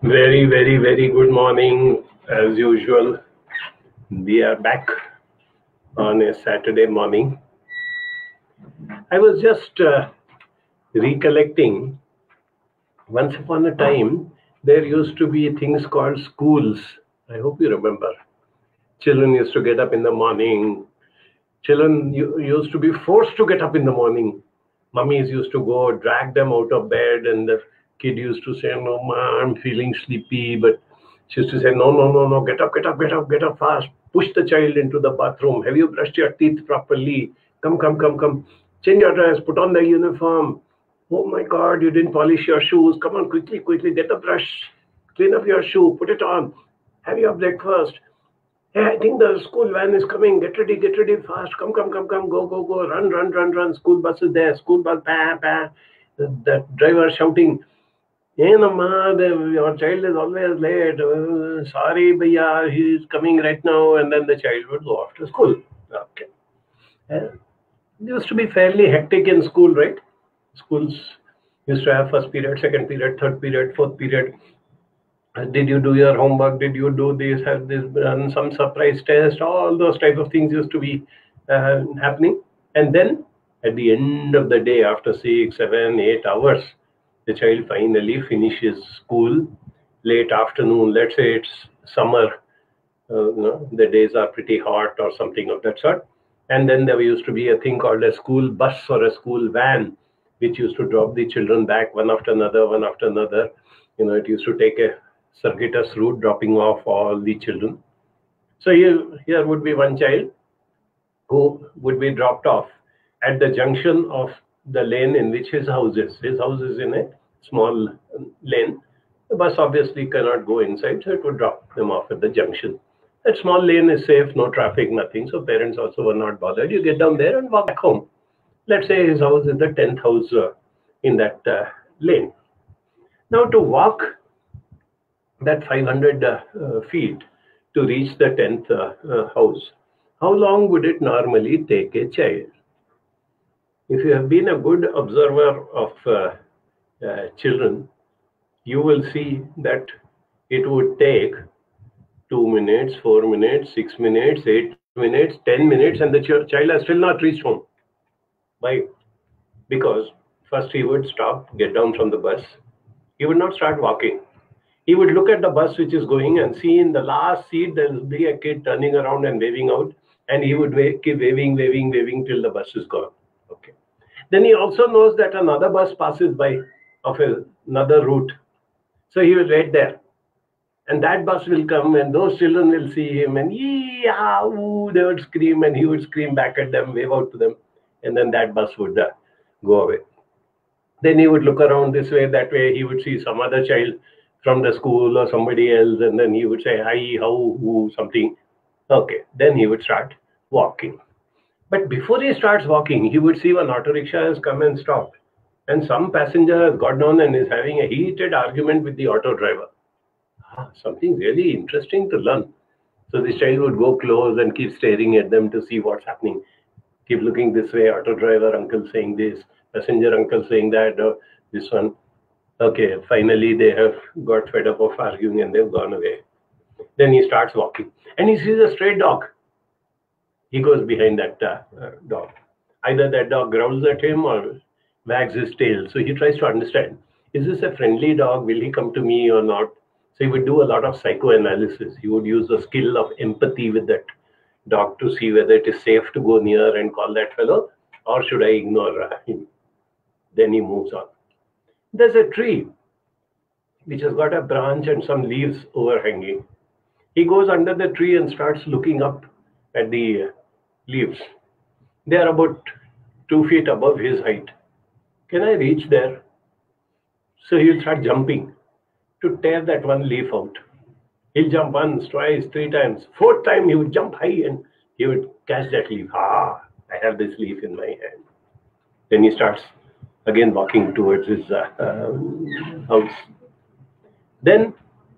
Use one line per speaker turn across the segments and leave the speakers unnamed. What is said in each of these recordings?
Very, very, very good morning. As usual, we are back on a Saturday morning. I was just recollecting, once upon a time, there used to be things called schools. I hope you remember. Children used to get up in the morning. Children used to be forced to get up in the morning. Mummies used to go drag them out of bed, and the kid used to say, "No, ma, I'm feeling sleepy." But she used to say, "No, no, no, no, get up, get up, get up, get up fast. Push the child into the bathroom. Have you brushed your teeth properly? Come, come, come, come. Change your dress, put on the uniform. Oh my God, you didn't polish your shoes. Come on, quickly, quickly, get the brush. Clean up your shoe, put it on. Have your breakfast. Hey, I think the school van is coming. Get ready fast. Come, come, come, come. Go, go, go. Run, run, run, run. School bus is there. School bus, pa, pa. That driver shouting, "Hey, Namma, your child is always late. Sorry, bhaiya, he is coming right now." And then the child would go off to school. Okay. It used to be fairly hectic in school, right? Schools used to have first period, second period, third period, fourth period. Did you do your homework? Did you do this? Have this done some surprise test? All those type of things used to be happening. And then at the end of the day, after 6, 7, 8 hours, the child finally finishes school. Late afternoon, let's say it's summer, the days are pretty hot or something of that sort. And then there used to be a thing called a school bus or a school van, which used to drop the children back one after another, one after another. It used to take a circuitous route, dropping off all the children. So here would be one child who would be dropped off at the junction of the lane in which his house is. His house is in a small lane. The bus obviously cannot go inside, so it would drop them off at the junction. That small lane is safe, no traffic, nothing. So parents also were not bothered. You get down there and walk back home. Let's say his house is the 10th house in that lane. Now to walk that 500 feet to reach the 10th house, how long would it normally take a child? If you have been a good observer of children, you will see that it would take 2 minutes, 4 minutes, 6 minutes, 8 minutes, 10 minutes, and the child has still not reached home. Why? Because first he would stop, get down from the bus. He would not start walking. He would look at the bus which is going and see in the last seat there will be a kid turning around and waving out, and he would keep waving, waving, waving till the bus is gone. Okay. Then he also knows that another bus passes by of another route. So he will wait there. And that bus will come and those children will see him and yeah, ooh, they would scream and he would scream back at them, wave out to them. And then that bus would go away. Then he would look around this way, that way. He would see some other child from the school or somebody else. And then he would say, "Hi, how, who," something. Okay. Then he would start walking. But before he starts walking, he would see one auto rickshaw has come and stopped. And some passenger has got down and is having a heated argument with the auto driver. Something really interesting to learn. So this child would go close and keep staring at them to see what's happening. Keep looking this way, auto driver uncle saying this, passenger uncle saying that, this one. Okay, finally they have got fed up of arguing and they've gone away. Then he starts walking and he sees a stray dog. He goes behind that dog. Either that dog growls at him or wags his tail. So he tries to understand, is this a friendly dog? Will he come to me or not? So he would do a lot of psychoanalysis. He would use the skill of empathy with that dog to see whether it is safe to go near and call that fellow, or should I ignore him? Then he moves on. There's a tree which has got a branch and some leaves overhanging. He goes under the tree and starts looking up at the leaves. They are about 2 feet above his height. Can I reach there? So he'll start jumping to tear that one leaf out. He'll jump once, twice, 3 times. 4th time he would jump high and he would catch that leaf. I have this leaf in my hand. Then he starts again walking towards his house. Then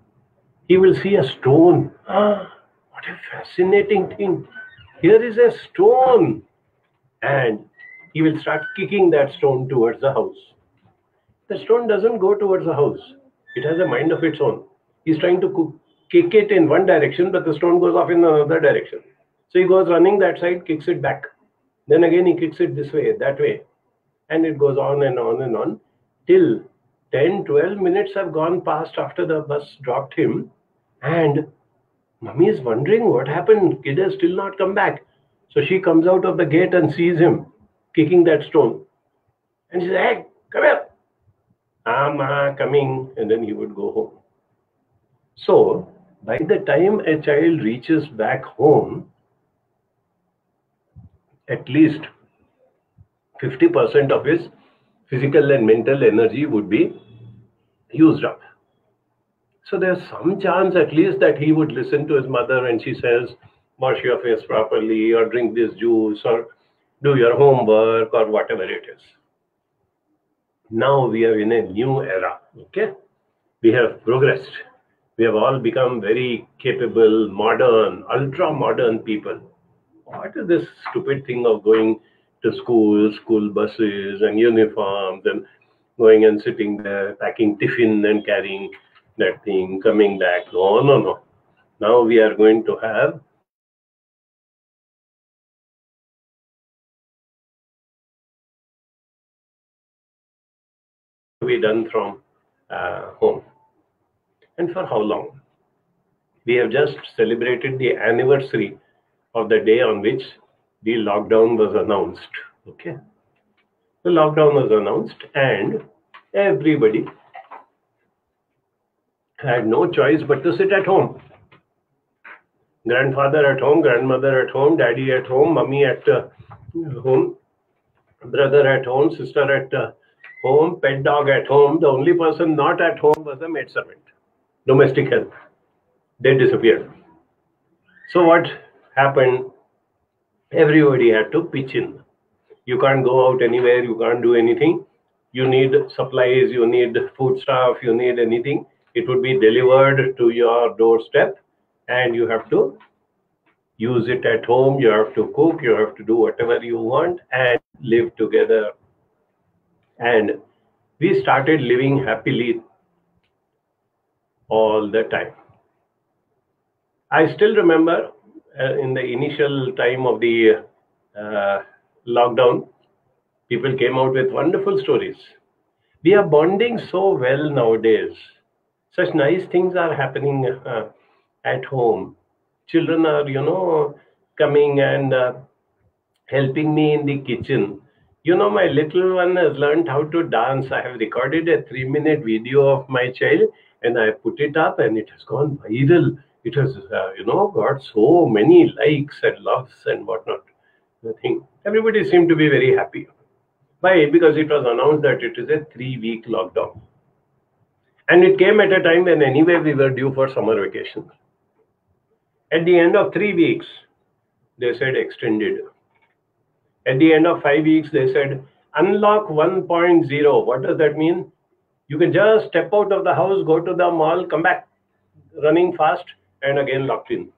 he will see a stone. What a fascinating thing. Here is a stone. And he will start kicking that stone towards the house. The stone doesn't go towards the house. It has a mind of its own. He's trying to kick it in one direction, but the stone goes off in another direction. So he goes running that side, kicks it back. Then again he kicks it this way, that way. And it goes on and on and on till 10, 12 minutes have gone past after the bus dropped him. And Mummy is wondering what happened. Kid has still not come back. So she comes out of the gate and sees him kicking that stone. And she says, "Hey, come here." "Ma, coming." And then he would go home. So by the time a child reaches back home, at least 50% of his physical and mental energy would be used up. So there's some chance at least that he would listen to his mother when she says, "Wash your face properly," or "Drink this juice," or "Do your homework," or whatever it is. Now we are in a new era, okay? We have progressed. We have all become very capable, modern, ultra-modern people. What is this stupid thing of going to school buses and uniforms and going and sitting there, packing tiffin and carrying that thing, coming back? No, no, no. Now we are going to have to be done from home. And for how long? We have just celebrated the anniversary of the day on which the lockdown was announced. Okay. The lockdown was announced and everybody had no choice but to sit at home. Grandfather at home, grandmother at home, daddy at home, mummy at home, brother at home, sister at home, pet dog at home. The only person not at home was the maidservant. Domestic help. They disappeared. So what happened? Everybody had to pitch in. You can't go out anywhere, you can't do anything. You need supplies, you need food stuff, you need anything. It would be delivered to your doorstep and you have to use it at home, you have to cook, you have to do whatever you want and live together. And we started living happily all the time. I still remember in the initial time of the lockdown, people came out with wonderful stories. We are bonding so well nowadays. Such nice things are happening at home. Children are, coming and helping me in the kitchen. My little one has learned how to dance. I have recorded a 3-minute video of my child and I put it up and it has gone viral. It has, got so many likes and loves and whatnot. Nothing. Everybody seemed to be very happy. Why? Because it was announced that it is a 3-week lockdown. And it came at a time when anyway we were due for summer vacation. At the end of 3 weeks, they said extended. At the end of 5 weeks, they said unlock 1.0. What does that mean? You can just step out of the house, go to the mall, come back running fast and again locked in.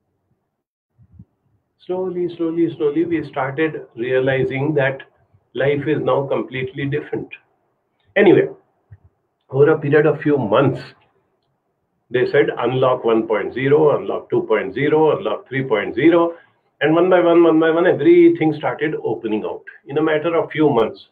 Slowly, we started realizing that life is now completely different. Anyway, over a period of few months, they said unlock 1.0, unlock 2.0, unlock 3.0, and one by one, everything started opening out in a matter of few months.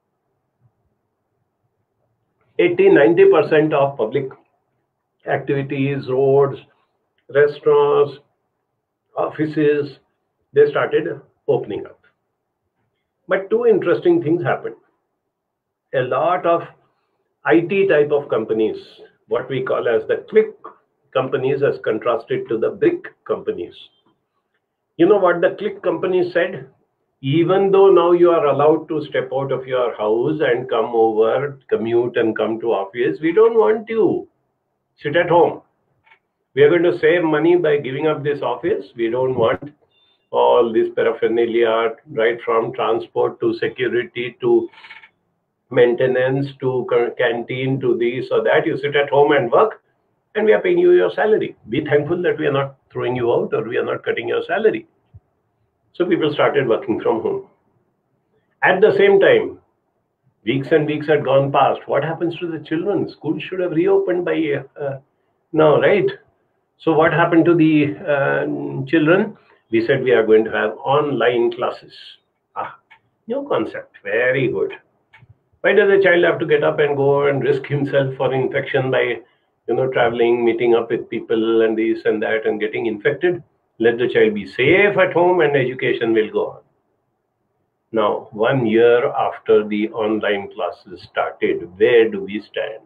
80-90% of public activities, roads, restaurants, offices, they started opening up. But two interesting things happened. A lot of IT type of companies, what we call as the click companies as contrasted to the brick companies. You know what the click companies said? Even though now you are allowed to step out of your house and come over, commute and come to office, we don't want you. Sit at home. We are going to save money by giving up this office. We don't want all this paraphernalia, right from transport to security to maintenance to canteen to this or that. You sit at home and work and we are paying you your salary. Be thankful that we are not throwing you out or we are not cutting your salary. So people started working from home. At the same time, weeks and weeks had gone past. What happens to the children? School should have reopened by Now, right? So what happened to the children? We said we are going to have online classes. Ah, new concept. Very good. Why does a child have to get up and go and risk himself for infection by, traveling, meeting up with people and this and that and getting infected? Let the child be safe at home and education will go on. Now, 1 year after the online classes started, where do we stand?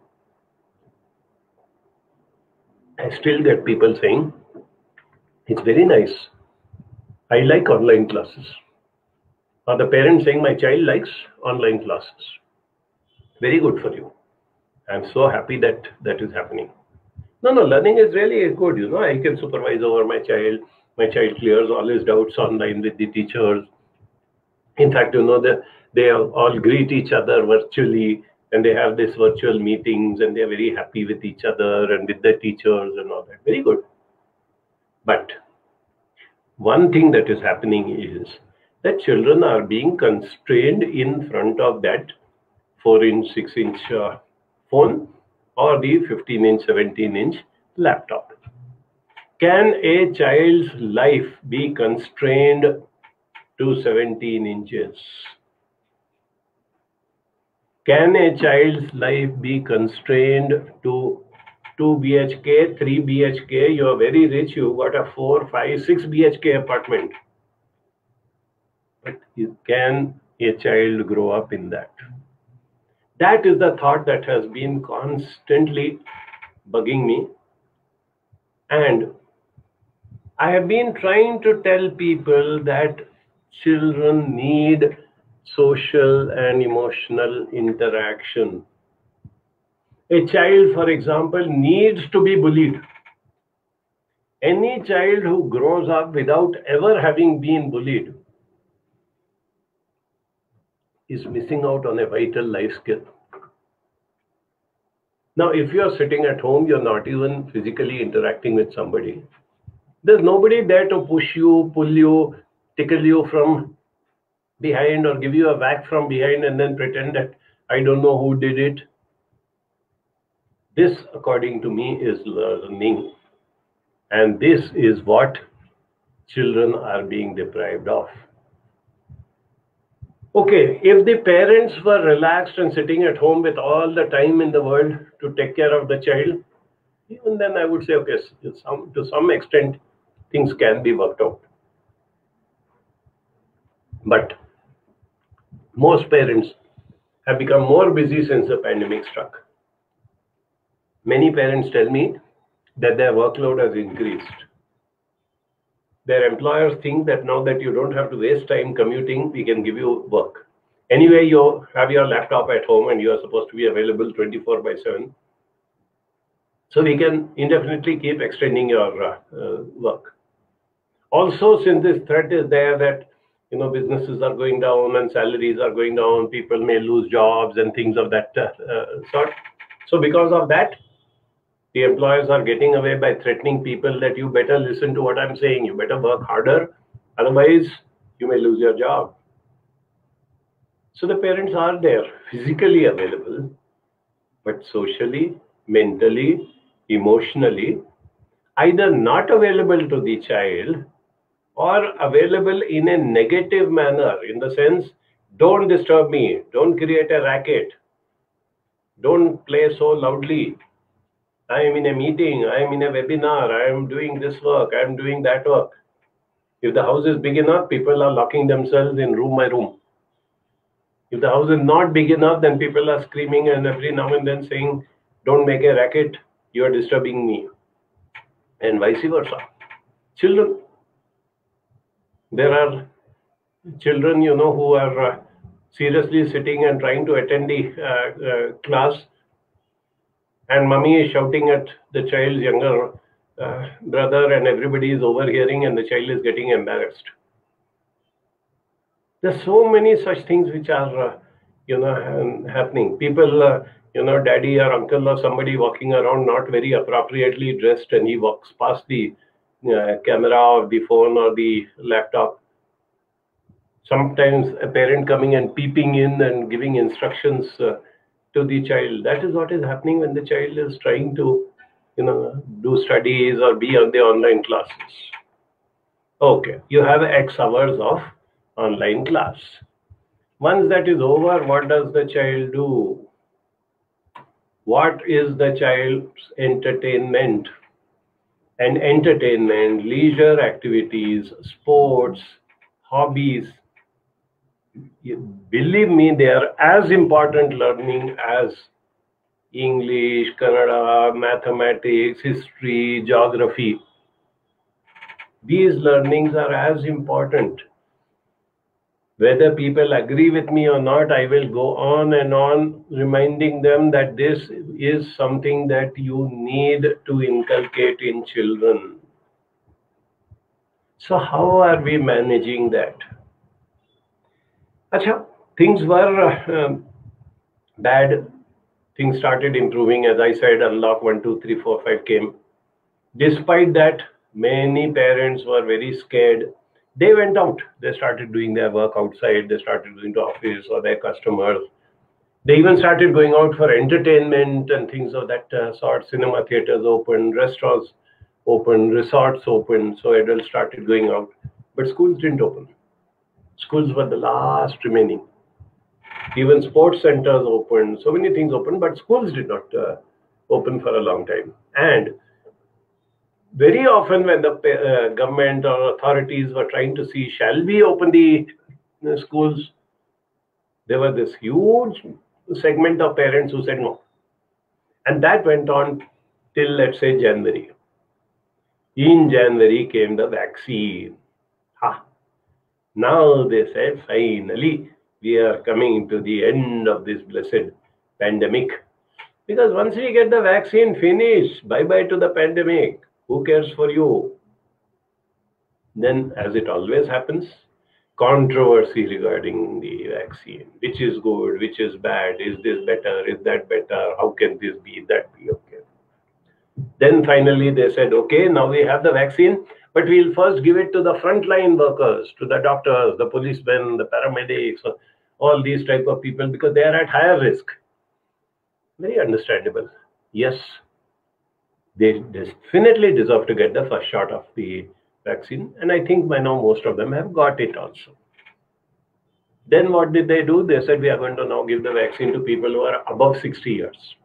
I still get people saying, it's very nice. I like online classes. Or the parent saying, my child likes online classes. Very good for you. I'm so happy that that is happening. No, no, learning is really good. I can supervise over my child. My child clears all his doubts online with the teachers. In fact, they all greet each other virtually and they have this virtual meetings and they're very happy with each other and with their teachers and all that. Very good. But one thing that is happening is that children are being constrained in front of that 4-inch, 6-inch phone or the 15-inch, 17-inch laptop. Can a child's life be constrained to 17 inches? Can a child's life be constrained to 2 BHK, 3 BHK? You are very rich, you got a 4, 5, 6 BHK apartment. But can a child grow up in that? That is the thought that has been constantly bugging me. And I have been trying to tell people that children need social and emotional interaction. A child, for example, needs to be bullied. Any child who grows up without ever having been bullied is missing out on a vital life skill. Now, if you're sitting at home, you're not even physically interacting with somebody. There's nobody there to push you, pull you, tickle you from behind or give you a whack from behind and then pretend that I don't know who did it. This, according to me, is learning. And this is what children are being deprived of. Okay, if the parents were relaxed and sitting at home with all the time in the world to take care of the child, even then I would say, okay, to some extent, things can be worked out. But most parents have become more busy since the pandemic struck. Many parents tell me that their workload has increased. Their employers think that now that you don't have to waste time commuting, we can give you work. Anyway, you have your laptop at home and you are supposed to be available 24/7. So we can indefinitely keep extending your work. Also, since this threat is there that businesses are going down and salaries are going down, people may lose jobs and things of that sort. So because of that, the employers are getting away by threatening people that you better listen to what I'm saying, you better work harder, otherwise you may lose your job. So the parents are there, physically available, but socially, mentally, emotionally, either not available to the child or available in a negative manner, in the sense, don't disturb me, don't create a racket, don't play so loudly. I am in a meeting, I am in a webinar, I am doing this work, I am doing that work. If the house is big enough, people are locking themselves in room by room. If the house is not big enough, then people are screaming and every now and then saying, don't make a racket, you are disturbing me. And vice versa. Children. There are children, who are seriously sitting and trying to attend the class, and mummy is shouting at the child's younger brother, and everybody is overhearing, and the child is getting embarrassed. There's so many such things which are, happening. People, daddy or uncle or somebody walking around not very appropriately dressed, and he walks past the camera or the phone or the laptop. Sometimes a parent coming and peeping in and giving instructions to the child. That is what is happening when the child is trying to do studies or be on the online classes. Okay, you have X hours of online class. Once that is over, what does the child do? What is the child's entertainment? And entertainment, leisure activities, sports, hobbies, believe me, they are as important learning as English, Kannada, mathematics, history, geography. These learnings are as important. Whether people agree with me or not, I will go on and on reminding them that this is something that you need to inculcate in children. So, how are we managing that? Acha, things were bad. Things started improving. As I said, unlock 1, 2, 3, 4, 5 came. Despite that, many parents were very scared. They went out. They started doing their work outside. They started going to office or their customers. They even started going out for entertainment and things of that sort. Cinema theaters opened, restaurants opened, resorts opened. So adults started going out. But schools didn't open. Schools were the last remaining. Even sports centers opened. So many things opened, but schools did not open for a long time. And very often when the government or authorities were trying to see, shall we open the schools, there was this huge segment of parents who said no. And that went on till, let's say, January. In January came the vaccine. Ha. Now they said, finally, we are coming to the end of this blessed pandemic. Because once we get the vaccine, finish. Bye-bye to the pandemic. Who cares for you? Then, as it always happens, controversy regarding the vaccine. Which is good, which is bad, is this better, is that better, how can this be, that be, okay. Then finally they said, okay, now we have the vaccine, but we'll first give it to the frontline workers, to the doctors, the policemen, the paramedics, all these type of people, because they are at higher risk. Very understandable. Yes, they definitely deserve to get the first shot of the vaccine, and I think by now most of them have got it also. Then what did they do? They said we are going to now give the vaccine to people who are above 60 years.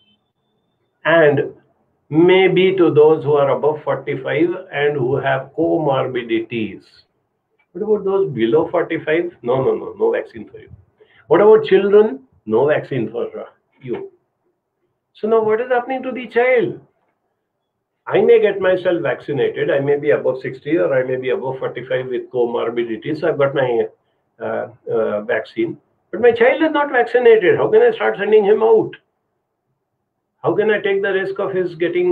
And maybe to those who are above 45 and who have comorbidities. What about those below 45? No vaccine for you. What about children? No vaccine for you. So now what is happening to the child? I may get myself vaccinated. I may be above 60 or I may be above 45 with comorbidities. So I've got my vaccine. But my child is not vaccinated. How can I start sending him out? How can I take the risk of his getting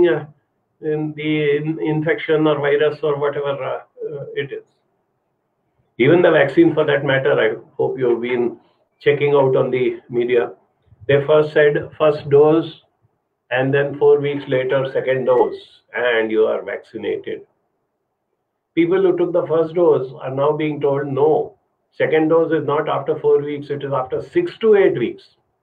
the infection or virus or whatever it is? Even the vaccine for that matter, I hope you've been checking out on the media. They first said first dose and then 4 weeks later, second dose, and you are vaccinated. People who took the first dose are now being told no. Second dose is not after 4 weeks, it is after 6 to 8 weeks.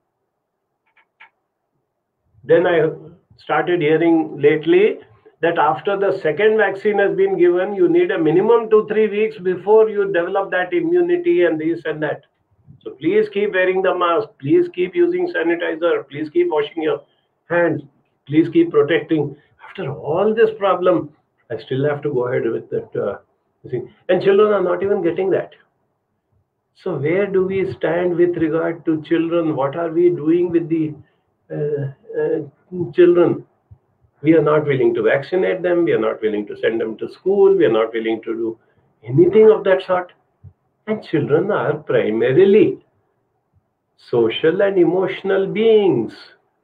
Then I started hearing lately that after the second vaccine has been given, you need a minimum 2-3 weeks before you develop that immunity and this and that. So please keep wearing the mask. Please keep using sanitizer. Please keep washing your hands. Please keep protecting. After all this problem, I still have to go ahead with that thing. And children are not even getting that. So where do we stand with regard to children? What are we doing with the children? We are not willing to vaccinate them. We are not willing to send them to school. We are not willing to do anything of that sort. And children are primarily social and emotional beings.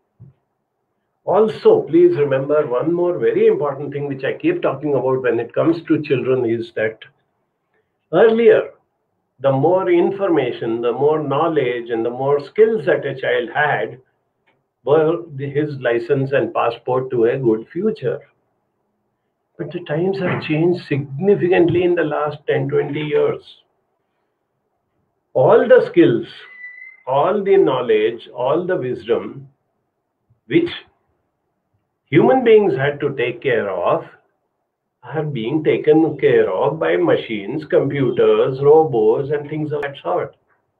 Also, please remember one more very important thing which I keep talking about when it comes to children is that earlier, the more information, the more knowledge, and the more skills that a child had were his license and passport to a good future. But the times have changed significantly in the last 10-20 years. All the skills, all the knowledge, all the wisdom which human beings had to take care of are being taken care of by machines, computers, robots, and things of that sort.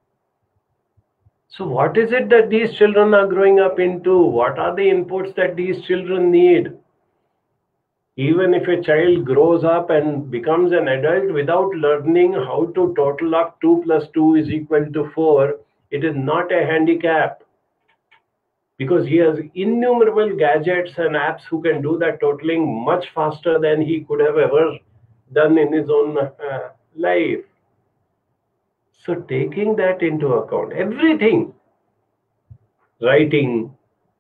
So, what is it that these children are growing up into? What are the inputs that these children need? Even if a child grows up and becomes an adult without learning how to total up 2 plus 2 is equal to 4, it is not a handicap because he has innumerable gadgets and apps who can do that totaling much faster than he could have ever done in his own life. So, taking that into account, everything, writing,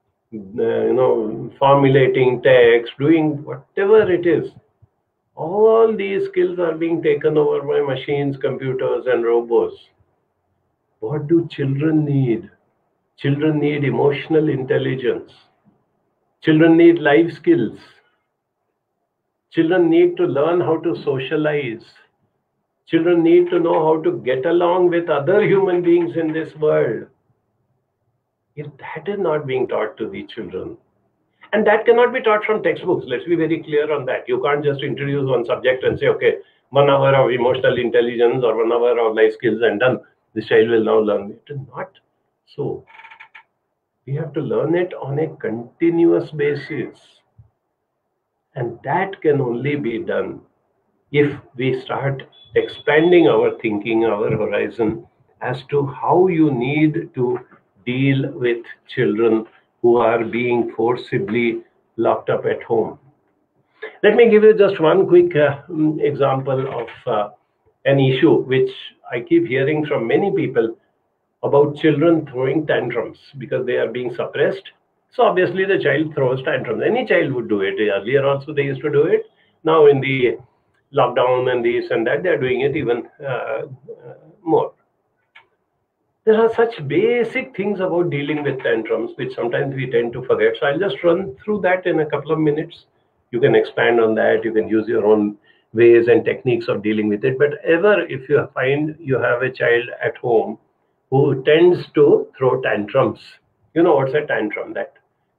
formulating text, doing whatever it is, all these skills are being taken over by machines, computers, and robots. What do children need? Children need emotional intelligence. Children need life skills. Children need to learn how to socialize. Children need to know how to get along with other human beings in this world. If that is not being taught to the children, and that cannot be taught from textbooks, let's be very clear on that. You can't just introduce one subject and say, okay, 1 hour of emotional intelligence or 1 hour of life skills and done. This child will now learn. It is not so. We have to learn it on a continuous basis. And that can only be done if we start expanding our thinking, our horizon as to how you need to deal with children who are being forcibly locked up at home. Let me give you just one quick example of an issue which I keep hearing from many people about children throwing tantrums because they are being suppressed. So obviously the child throws tantrums. Any child would do it. Earlier also they used to do it. Now in the lockdown and this and that, they are doing it even more. There are such basic things about dealing with tantrums which sometimes we tend to forget. So I'll just run through that in a couple of minutes. You can expand on that. You can use your own ways and techniques of dealing with it. But ever if you find you have a child at home who tends to throw tantrums, you know what's a tantrum? That,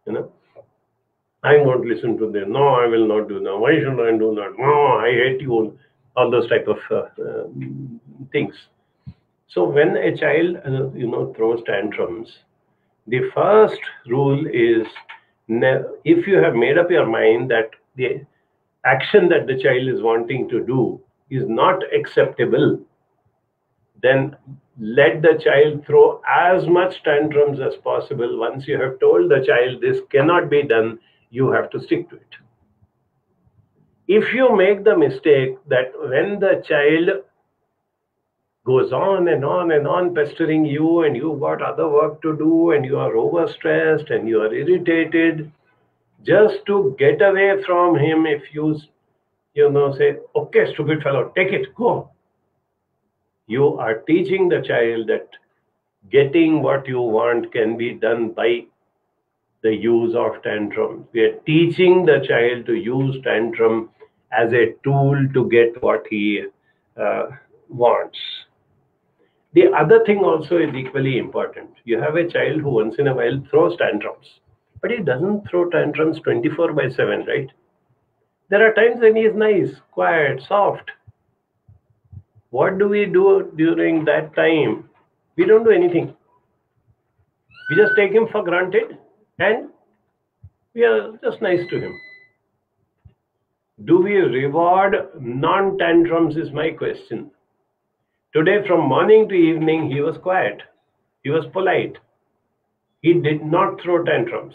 I won't listen to this. No, I will not do that. Why should I do that? No, I hate you. All those type of things. So when a child, throws tantrums, the first rule is if you have made up your mind that the action that the child is wanting to do is not acceptable, then let the child throw as much tantrums as possible. Once you have told the child this cannot be done, you have to stick to it. If you make the mistake that when the child goes on and on and on pestering you and you've got other work to do and you are overstressed and you are irritated, just to get away from him, if you say, okay, stupid fellow, take it, go. You are teaching the child that getting what you want can be done by the use of tantrum. We are teaching the child to use tantrum as a tool to get what he wants. The other thing also is equally important. You have a child who once in a while throws tantrums, but he doesn't throw tantrums 24/7, right? There are times when he is nice, quiet, soft. What do we do during that time? We don't do anything. We just take him for granted and we are just nice to him. Do we reward non-tantrums is my question. Today, from morning to evening, he was quiet. He was polite. He did not throw tantrums.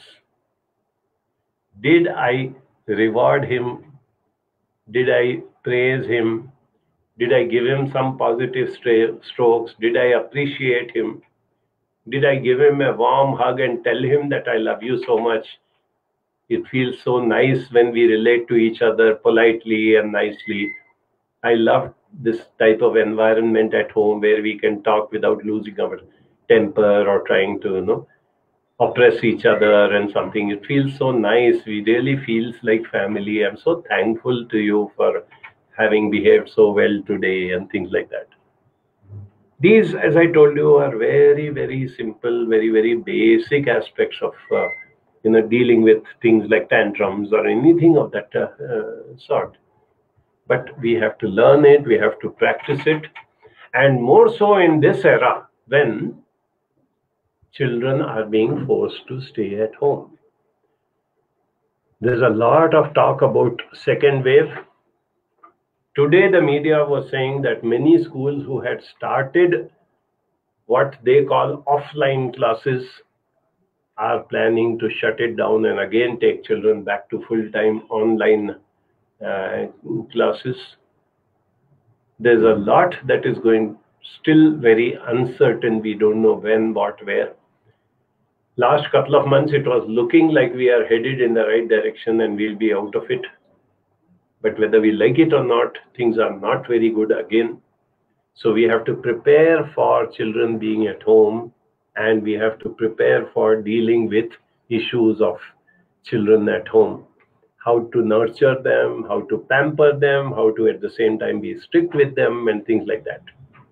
Did I reward him? Did I praise him? Did I give him some positive strokes? Did I appreciate him? Did I give him a warm hug and tell him that I love you so much? It feels so nice when we relate to each other politely and nicely. I love this type of environment at home where we can talk without losing our temper or trying to, oppress each other and something. It feels so nice. We really feels like family. I'm so thankful to you for having behaved so well today and things like that. These, as I told you, are very, very simple, very, very basic aspects of, dealing with things like tantrums or anything of that sort. But we have to learn it, we have to practice it, and more so in this era when children are being forced to stay at home. There's a lot of talk about second wave. Today, the media was saying that many schools who had started what they call offline classes are planning to shut it down and again take children back to full-time online uh, classes. There's a lot that is going still very uncertain. We don't know when, what, where. Last couple of months, it was looking like we are headed in the right direction and we'll be out of it. But whether we like it or not, things are not very good again. So we have to prepare for children being at home, and we have to prepare for dealing with issues of children at home. How to nurture them, how to pamper them, how to at the same time be strict with them, and things like that.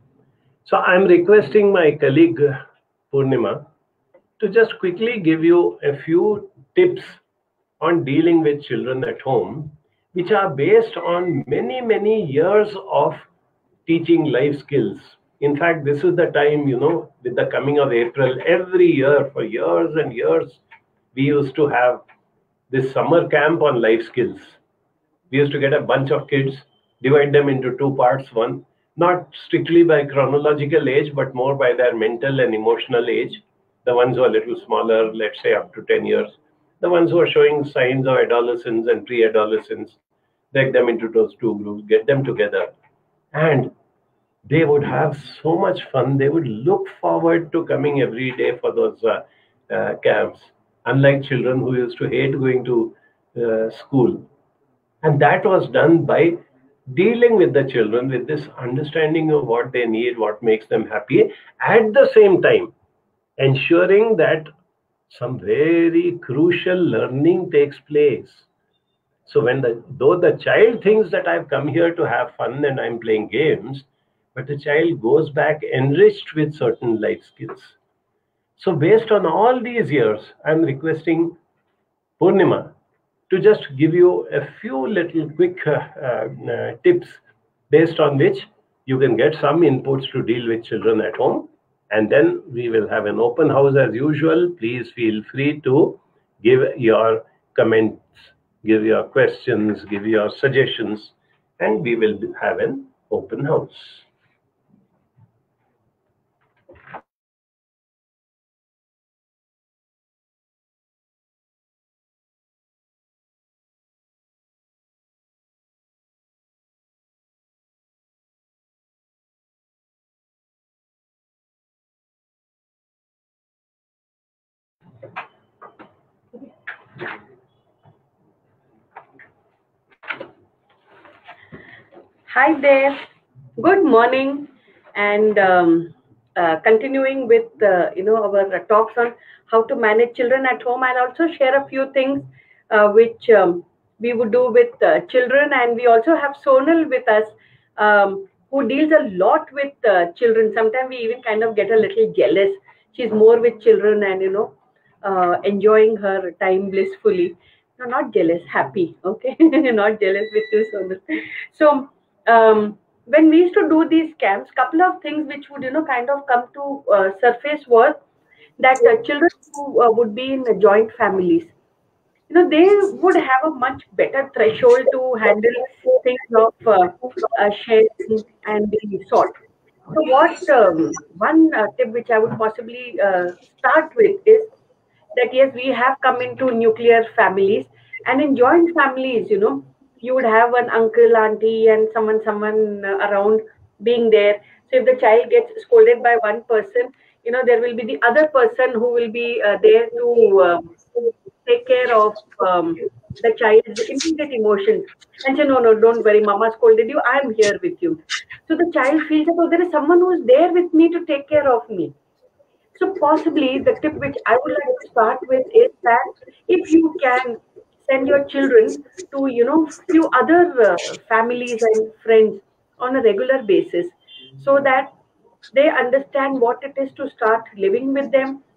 So I'm requesting my colleague Purnima to just quickly give you a few tips on dealing with children at home, which are based on many, many years of teaching life skills. In fact, this is the time, with the coming of April, every year for years and years, we used to have this summer camp on life skills. We used to get a bunch of kids, divide them into two parts. One, not strictly by chronological age, but more by their mental and emotional age. The ones who are a little smaller, let's say up to 10 years. The ones who are showing signs of adolescence and pre-adolescence, break them into those two groups, get them together. And they would have so much fun. They would look forward to coming every day for those camps, unlike children who used to hate going to school. And that was done by dealing with the children with this understanding of what they need, what makes them happy, at the same time ensuring that some very crucial learning takes place. So though the child thinks that I've come here to have fun and I'm playing games, but the child goes back enriched with certain life skills. So based on all these years, I'm requesting Purnima to just give you a few little quick tips based on which you can get some inputs to deal with children at home. And then we will have an open house as usual. Please feel free to give your comments, give your questions, give your suggestions, and we will have an open house.
Hi there. Good morning. And continuing with our talks on how to manage children at home, I'll also share a few things which we would do with children. And we also have Sonal with us, who deals a lot with children. Sometimes we even kind of get a little jealous. She's more with children and enjoying her time blissfully. No, not jealous, happy. Okay, not jealous with you, Sonal. So when we used to do these camps, couple of things which would kind of come to surface was that children who would be in joint families, they would have a much better threshold to handle things of sharing and the sort. So what one tip which I would possibly start with is that yes, we have come into nuclear families, and in joint families, you would have an uncle, auntie, and someone around being there. So if the child gets scolded by one person, there will be the other person who will be there to take care of the child's immediate emotions and say, no, no, don't worry, mama scolded you, I'm here with you. So the child feels that, oh, there is someone who is there with me to take care of me. So possibly the tip which I would like to start with is that if you can send your children to few other families and friends on a regular basis, so that they understand what it is to start living with them,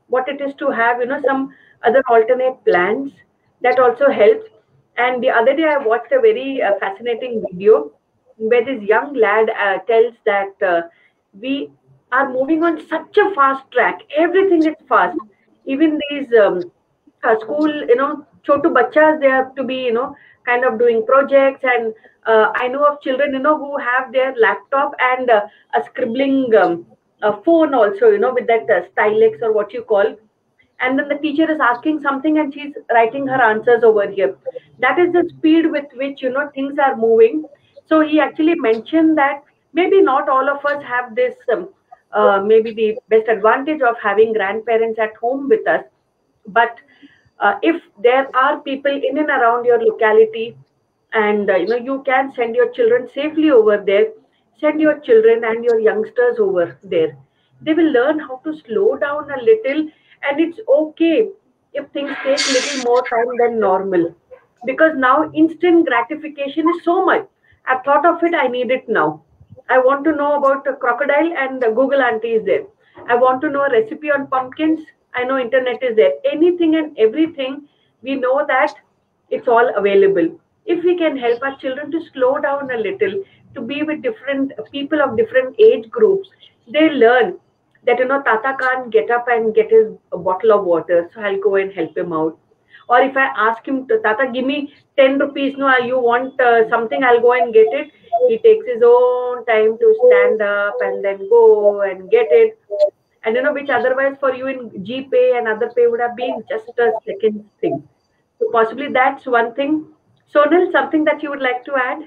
what it is to have, some other alternate plans. That also helps. And the other day I watched a very fascinating video where this young lad tells that we are moving on such a fast track. Everything is fast. Even these school, chotu bachas, they have to be, kind of doing projects. And I know of children, who have their laptop and a scribbling phone also, with that stylus or what you call. And then the teacher is asking something and she's writing her answers over here. That is the speed with which, things are moving. So he actually mentioned that maybe not all of us have this maybe the best advantage of having grandparents at home with us. But if there are people in and around your locality, and you can send your children safely over there, send your children and your youngsters over there. They will learn how to slow down a little. And it's okay if things take little more time than normal, because now instant gratification is so much. I've thought of it, I need it now. I want to know about a crocodile, and Google auntie is there. I want to know a recipe on pumpkins. I know internet is there. Anything and everything, we know that it's all available. If we can help our children to slow down a little, to be with different people of different age groups, they learn that Tata can't get up and get his a bottle of water, so I'll go and help him out. Or if I ask him to, Tata, give me 10 rupees, no, you want something, I'll go and get it. He takes his own time to stand up and then go and get it. And which otherwise for you in GPay and other pay would have been just a second thing. So possibly that's one thing. Sonal, something that you would like to add?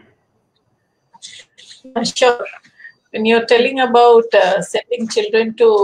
Yeah, sure. When you're telling about sending children to,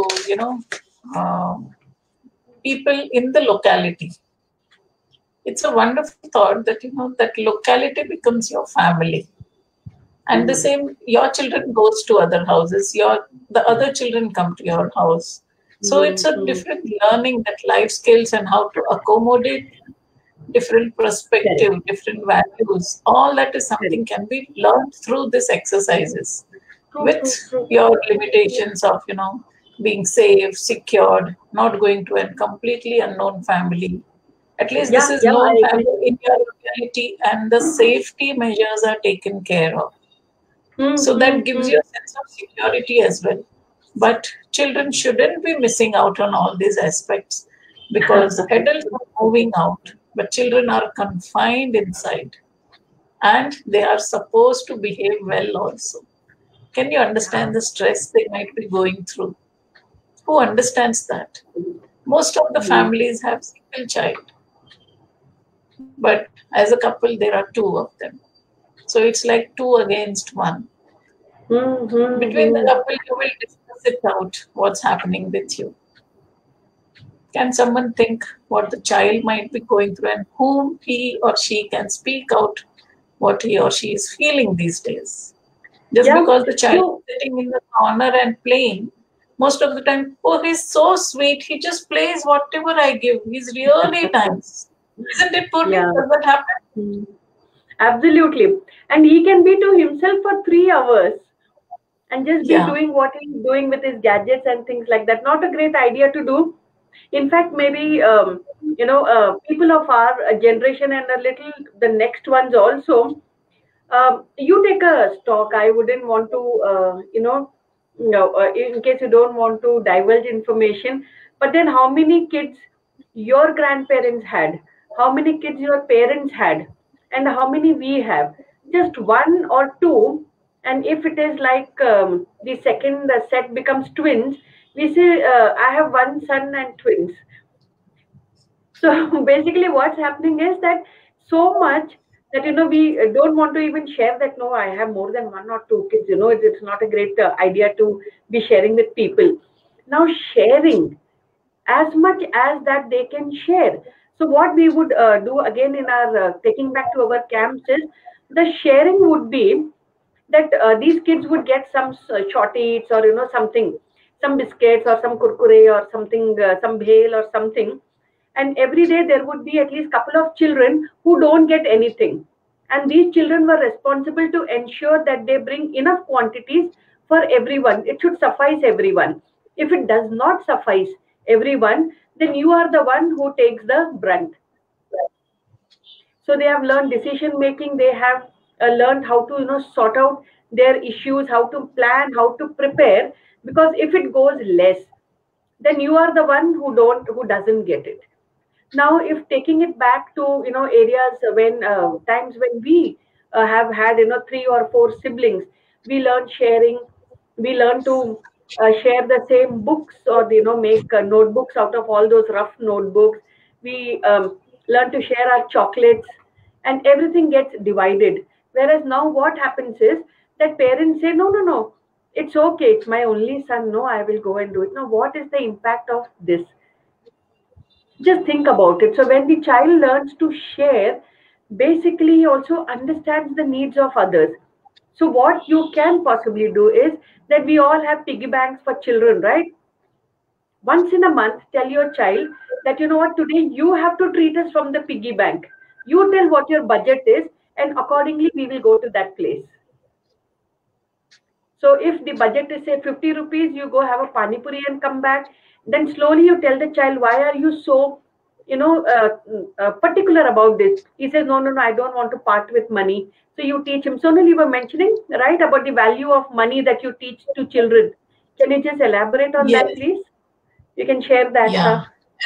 um, people in the locality, it's a wonderful thought that, that locality becomes your family. And the same, your children goes to other houses, the other children come to your house. So it's a different learning, that life skills and how to accommodate different perspective,
Correct.
different values. All that is
Correct.
something can be learned through these exercises,
True,
with
true, true.
your limitations of, being safe, secured, not going to a completely unknown family. At least this
Yeah,
is
yeah,
known
I agree.
family in your locality, and the safety measures are taken care of.
Hmm,
So
hmm,
that gives
hmm.
you a sense of security as well. But children shouldn't be missing out on all these aspects, because adults are moving out, but children are confined inside, and they are supposed to behave well also. Can you understand the stress they might be going through? Who understands that? Most of the
Hmm,
families have single child, but as a couple, there are two of them. So it's like two against one.
hmm, hmm,
Between the
hmm.
couple, you will discuss it out what's happening with you. Can someone think what the child might be going through, and whom he or she can speak out what he or she is feeling these days? Just
Yeah.
because the child
So
is sitting in the corner and playing, most of the time, oh, he's so sweet. He just plays whatever I give. He's really nice. Isn't it, Purni?
yeah.
Does that happen?
Hmm. Absolutely. And he can be to himself for 3 hours and just be
Yeah.
doing what he's doing with his gadgets and things like that. Not a great idea to do. In fact, maybe people of our generation and a little the next ones also, you take a stock. I wouldn't want to, no, in case you don't want to divulge information. But then, how many kids your grandparents had? How many kids your parents had? And how many we have? Just one or two. And if it is like the second set becomes twins, we say, I have one son and twins. So basically, what's happening is that so much that we don't want to even share that. No, I have more than one or two kids. It's not a great idea to be sharing with people. Now, sharing as much as that they can share. So what we would do again in our taking back to our camps is the sharing would be that these kids would get some short eats or something, some biscuits or some kurkure or something, some bhel or something. And every day there would be at least couple of children who don't get anything, and these children were responsible to ensure that they bring enough quantities for everyone. It should suffice everyone. If it does not suffice everyone, then you are the one who takes the brunt. So they have learned decision making. They have learned how to sort out their issues, how to plan, how to prepare. Because if it goes less, then you are the one who doesn't get it. Now if taking it back to areas when times when we have had three or four siblings, we learn sharing. We learn to share the same books, or make notebooks out of all those rough notebooks. We learn to share our chocolates, and everything gets divided. Whereas now what happens is that parents say, no, no, no, it's okay, it's my only son, no, I will go and do it. Now what is the impact of this? Just think about it. So when the child learns to share, basically he also understands the needs of others. So what you can possibly do is that we all have piggy banks for children, right? Once in a month, tell your child that, you know what, today you have to treat us from the piggy bank. You tell what your budget is, and accordingly we will go to that place. So if the budget is say 50 rupees, you go have a pani puri and come back. Then slowly you tell the child, why are you so, particular about this? He says, no, no, no, I don't want to part with money. So you teach him. Sonal, you were mentioning, right, about the value of money that you teach to children. Can you just elaborate on that,
Yes.
please? You can share that.
Yeah.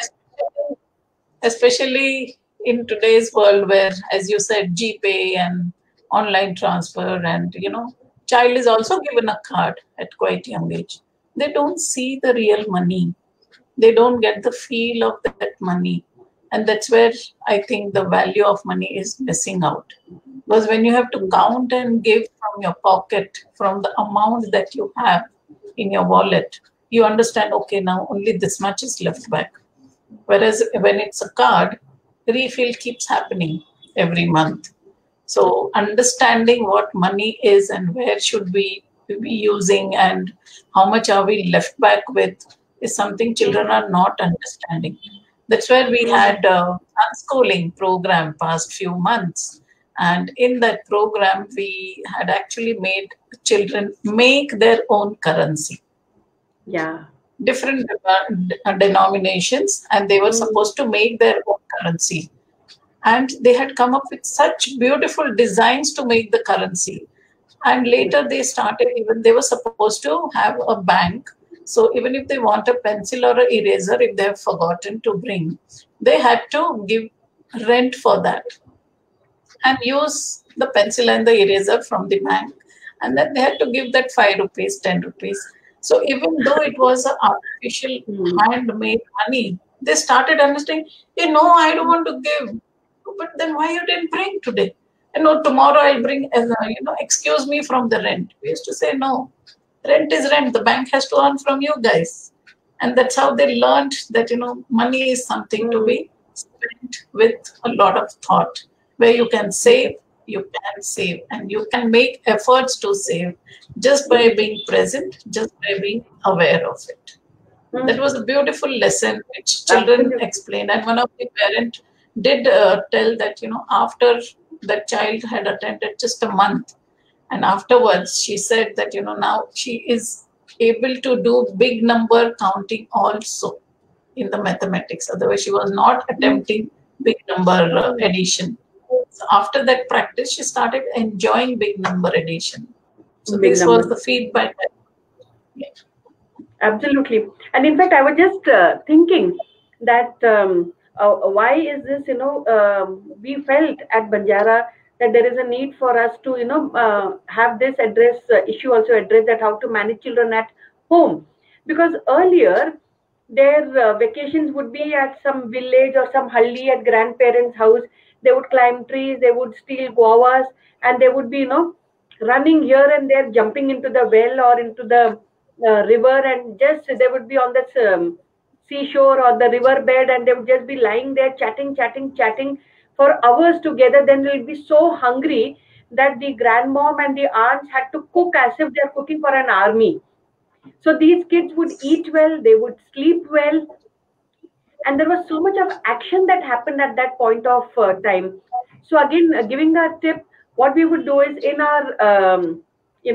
Especially in today's world where, as you said, GPay and online transfer, and child is also given a card at quite young age. They don't see the real money. They don't get the feel of that money. And that's where I think the value of money is missing out. Because when you have to count and give from your pocket, from the amount that you have in your wallet, you understand, okay, now only this much is left back. Whereas when it's a card, refill keeps happening every month. So understanding what money is and where should we be using and how much are we left back with is something children are not understanding. That's where we had unschooling program past few months. And in that program, we had actually made children make their own currency.
Yeah.
Different denominations, and they were supposed to make their own currency. And they had come up with such beautiful designs to make the currency. And later they started, even they were supposed to have a bank. So even if they want a pencil or an eraser, if they have forgotten to bring, they had to give rent for that and use the pencil and the eraser from the bank. And then they had to give that 5 rupees, 10 rupees. So even though it was an artificial handmade money, they started understanding, I don't want to give. But then why you didn't bring today? Tomorrow I'll bring, excuse me from the rent. We used to say, no, rent is rent. The bank has to earn from you guys. And that's how they learned that, money is something to be spent with a lot of thought, where you can save, and you can make efforts to save just by being present, just by being aware of it. That was a beautiful lesson which children explained. And one of the parents did tell that, after the child had attended just a month, and afterwards she said that, now she is able to do big number counting also in the mathematics. Otherwise, she was not attempting big number addition. So after that practice, she started enjoying big number addition. So this was the feedback. Yeah.
Absolutely. And in fact, I was just thinking that why is this, we felt at Banjara that there is a need for us to, have this issue also addressed, that how to manage children at home. Because earlier, their vacations would be at some village or some halli at grandparents' house. They would climb trees, they would steal guavas, and they would be, running here and there, jumping into the well or into the river, and just they would be on this seashore or the river bed, and they would just be lying there chatting for hours together. Then they'll be so hungry that the grandmom and the aunts had to cook as if they're cooking for an army. So these kids would eat well, they would sleep well, and there was so much of action that happened at that point of time. So again, giving a tip, what we would do is in our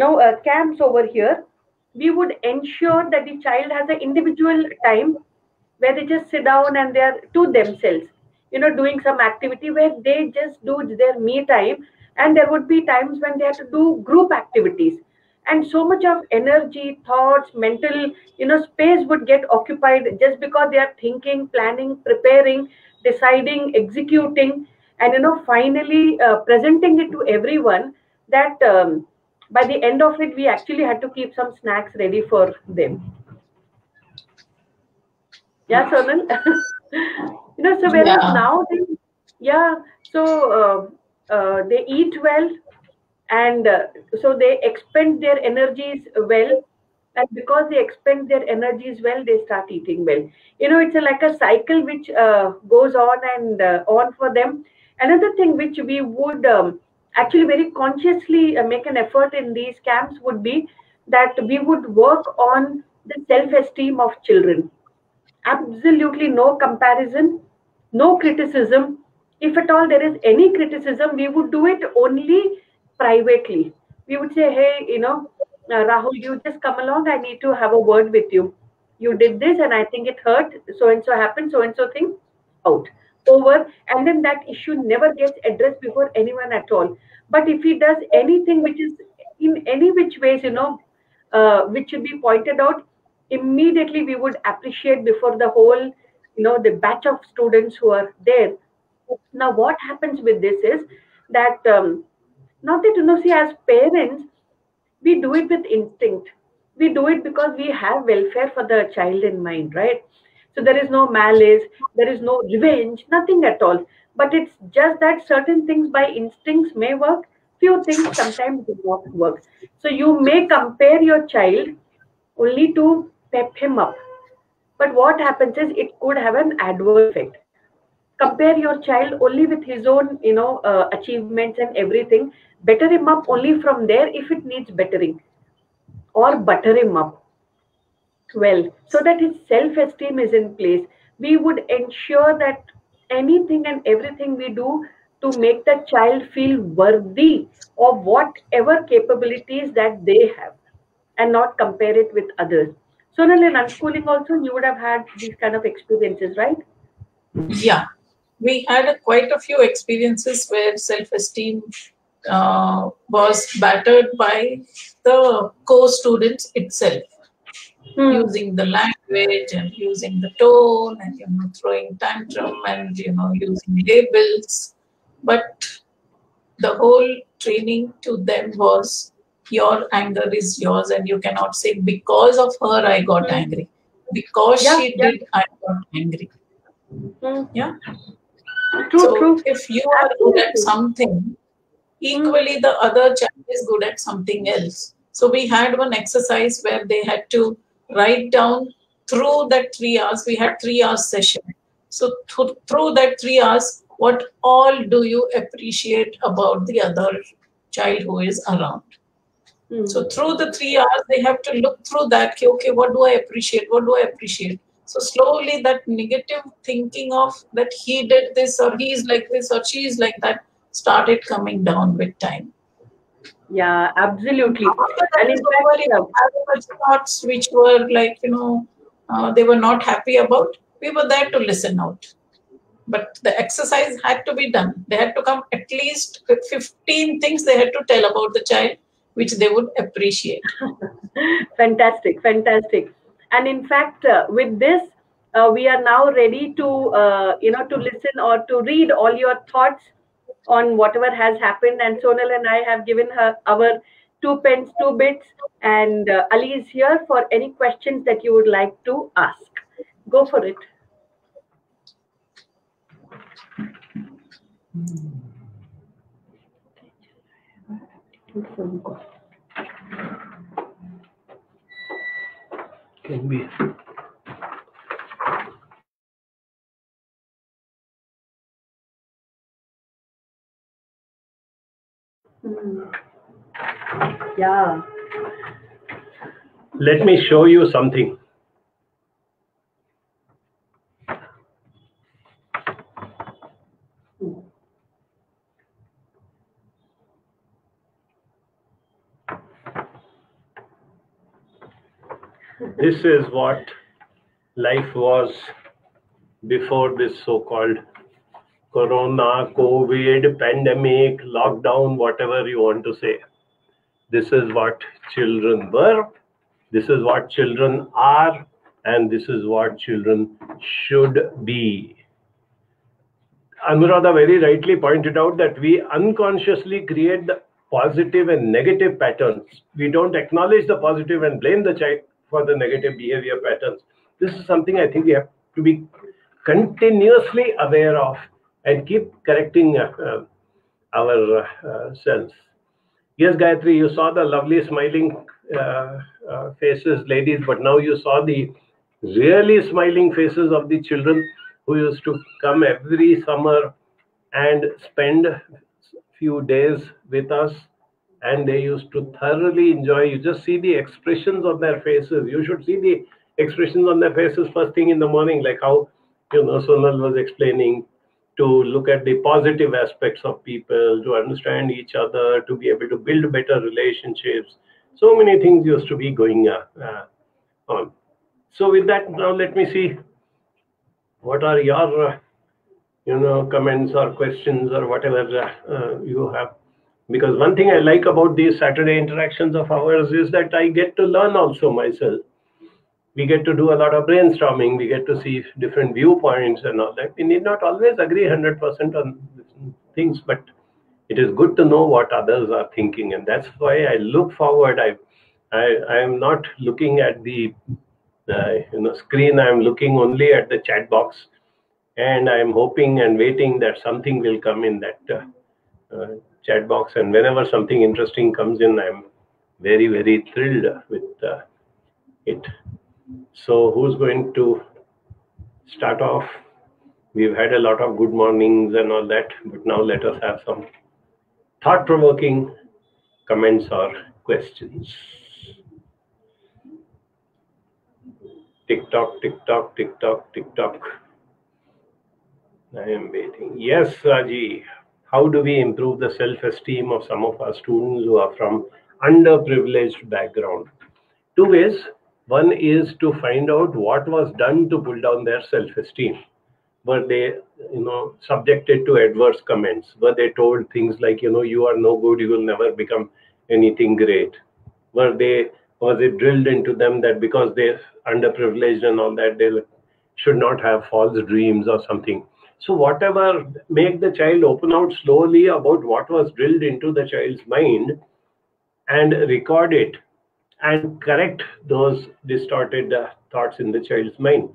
camps over here, we would ensure that the child has an individual time where they just sit down and they are to themselves, doing some activity where they just do their me time. And there would be times when they have to do group activities, and so much of energy, thoughts, mental, space would get occupied just because they are thinking, planning, preparing, deciding, executing, and finally presenting it to everyone, that by the end of it we actually had to keep some snacks ready for them. Yeah, Sonal. So whereas
Yeah.
now they, yeah, so they eat well, and so they expend their energies well, and because they expend their energies well, they start eating well. It's like a cycle which goes on and on for them. Another thing which we would actually very consciously make an effort in these camps would be that we would work on the self-esteem of children. Absolutely no comparison, no criticism. If at all there is any criticism, we would do it only privately. We would say, hey, Rahul, you just come along. I need to have a word with you. You did this, and I think it hurt. So and so happened, so and so thing, out, over. And then that issue never gets addressed before anyone at all. But if he does anything which is in any which ways, which should be pointed out, immediately we would appreciate before the whole, the batch of students who are there. Now what happens with this is that, not that, see, as parents, we do it with instinct. We do it because we have welfare for the child in mind, right? So there is no malice, there is no revenge, nothing at all. But it's just that certain things by instincts may work, few things sometimes do not work. So you may compare your child only to pep him up. But what happens is it could have an adverse effect. Compare your child only with his own, achievements and everything. Better him up only from there if it needs bettering, or butter him up well, so that his self-esteem is in place. We would ensure that anything and everything we do to make the child feel worthy of whatever capabilities that they have, and not compare it with others. So, in unschooling also, you would have had these kind of experiences, right?
Yeah, we had quite a few experiences where self-esteem was battered by the co-students itself,
Hmm.
using the language and using the tone and throwing tantrum and using labels. But the whole training to them was, your anger is yours and you cannot say, because of her I got
Hmm.
angry, because
Yeah,
she
yeah.
did I got angry.
Hmm.
Yeah.
True,
So
true.
if you are good at
Absolutely.
something,
Hmm.
equally the other child is good at something else. So we had one exercise where they had to write down, through that 3 hours, we had 3 hours session. So through that 3 hours, what all do you appreciate about the other child who is around?
Hmm.
So through the 3 hours, they have to look through that. Okay, what do I appreciate? What do I appreciate? So slowly, that negative thinking of that he did this or he is like this or she is like that started coming down with time.
Yeah,
And
absolutely.
after that
And
is
in
over, if
fact,
we had thoughts which were like, they were not happy about, we were there to listen out. But the exercise had to be done. They had to come at least with 15 things they had to tell about the child, which they would appreciate.
fantastic, fantastic. And in fact, with this, we are now ready to, to listen or to read all your thoughts on whatever has happened. And Sonal and I have given her our two pence, two bits, and Ali is here for any questions that you would like to ask. Go for it.
Can be.
Hmm. Yeah.
Let me show you something. This is what life was before this so-called corona, COVID, pandemic, lockdown, whatever you want to say. This is what children were, this is what children are, and this is what children should be. Anuradha very rightly pointed out that we unconsciously create the positive and negative patterns. We don't acknowledge the positive and blame the child for the negative behavior patterns. This is something I think we have to be continuously aware of and keep correcting ourselves. Yes, Gayatri, you saw the lovely smiling faces, ladies, but now you saw the really smiling faces of the children who used to come every summer and spend few days with us, and they used to thoroughly enjoy. You just see the expressions on their faces. You should see the expressions on their faces first thing in the morning, like how Sonal was explaining, to look at the positive aspects of people, to understand each other, to be able to build better relationships. So many things used to be going on. So with that, now let me see what are your comments or questions or whatever you have. Because one thing I like about these Saturday interactions of ours is that I get to learn also myself. We get to do a lot of brainstorming, we get to see different viewpoints and all that. We need not always agree 100% on things, but it is good to know what others are thinking, and that's why I look forward. I am not looking at the screen. I am looking only at the chat box, and I am hoping and waiting that something will come in that chat box. And whenever something interesting comes in, I am very, very thrilled with it. So who's going to start off? We've had a lot of good mornings and all that, but now let us have some thought-provoking comments or questions. Tick tock, tick tock, tick tock, tick tock. I am waiting. Yes, Raji. How do we improve the self-esteem of some of our students who are from underprivileged background? Two ways. One is to find out what was done to pull down their self-esteem. Were they, subjected to adverse comments? Were they told things like, you are no good, you will never become anything great? Was it drilled into them that because they're underprivileged and all that, they should not have false dreams or something? So whatever, make the child open out slowly about what was drilled into the child's mind and record it and correct those distorted thoughts in the child's mind.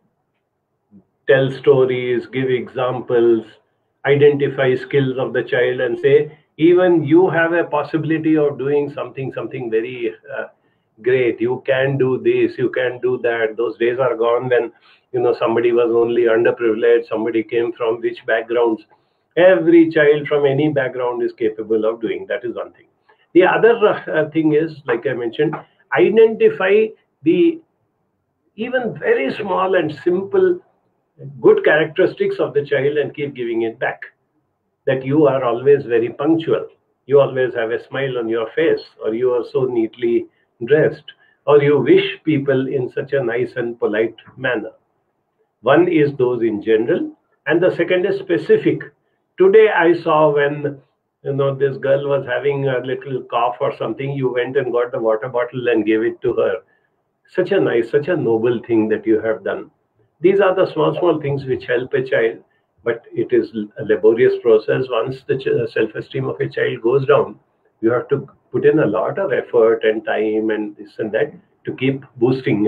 Tell stories, give examples, identify skills of the child and say, even you have a possibility of doing something very great. You can do this, you can do that. Those days are gone when somebody was only underprivileged, somebody came from rich backgrounds. Every child from any background is capable of doing. That is one thing. The other thing is, like I mentioned, identify the even very small and simple good characteristics of the child and keep giving it back. That you are always very punctual, you always have a smile on your face, or you are so neatly dressed, or you wish people in such a nice and polite manner. One is those in general, and the second is specific. Today I saw when this girl was having a little cough or something, you went and got the water bottle and gave it to her. Such a nice, such a noble thing that you have done. These are the small things which help a child, but it is a laborious process. Once the self-esteem of a child goes down, you have to put in a lot of effort and time and this and that to keep boosting